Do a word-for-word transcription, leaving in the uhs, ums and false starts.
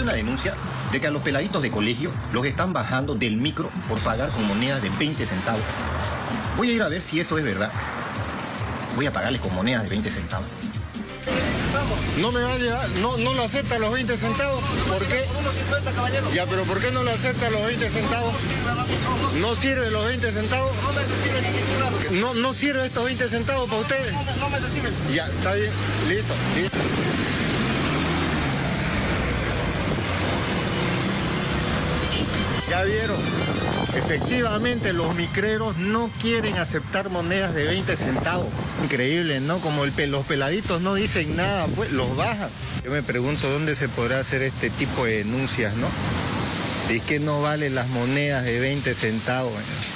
una denuncia de que a los peladitos de colegio los están bajando del micro por pagar con monedas de veinte centavos. Voy a ir a ver si eso es verdad. Voy a pagarles con monedas de veinte centavos. No me va a llegar, no, no lo acepta los veinte centavos. ¿Por qué? Ya, pero ¿por qué no lo acepta los veinte centavos? ¿No sirve los veinte centavos? No, no sirve estos veinte centavos para ustedes. No me sirven. Ya, está bien, listo, listo. Ya vieron, efectivamente los micreros no quieren aceptar monedas de veinte centavos. Increíble, ¿no? Como el, los peladitos no dicen nada, pues los bajan. Yo me pregunto dónde se podrá hacer este tipo de denuncias, ¿no? Es que no valen las monedas de veinte centavos, ¿no?